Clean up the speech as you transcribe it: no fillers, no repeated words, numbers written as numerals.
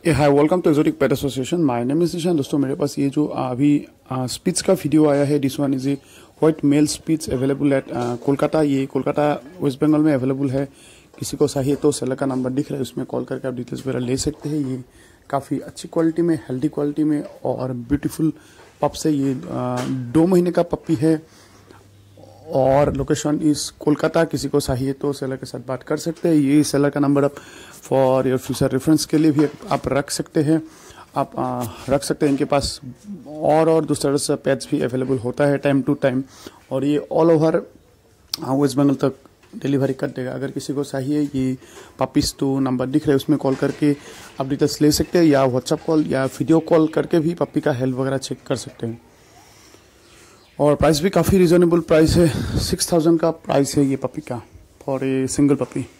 Hi welcome to exotic pet association. My name is Nishan. दोस्तों मेरे पास ये जो अभी स्पिट्स का वीडियो आया है, this one is a white male spitz available at Kolkata. ये कोलकाता वेस्ट बंगाल में अवेलेबल है। किसी को चाहिए तो सेलर का नंबर दिख रहा है, उसमें कॉल करके आप डिटेल्स वगैरह ले सकते हैं। ये काफ़ी अच्छी क्वालिटी में, हेल्दी क्वालिटी में और ब्यूटीफुल पप्स है। ये 2 महीने का पप्पी है और लोकेशन इस कोलकाता। किसी को चाहिए तो सेलर के साथ बात कर सकते हैं। ये सेलर का नंबर आप फॉर योर फ्यूचर रेफरेंस के लिए भी आप रख सकते हैं। आप रख सकते हैं। इनके पास और दूसरा से पेट्स भी अवेलेबल होता है टाइम टू टाइम, और ये ऑल ओवर वेस्ट बंगाल तक डिलीवरी कर देगा। अगर किसी को चाहिए ये पपीज तो नंबर दिख रहा है, उसमें कॉल करके आप डिटेल्स ले सकते हैं, या व्हाट्सएप कॉल या वीडियो कॉल करके भी पप्पी का हेल्थ वगैरह चेक कर सकते हैं। और प्राइस भी काफ़ी रिजनेबल प्राइस है। 6000 का प्राइस है ये पपी का फॉर ए सिंगल पपी।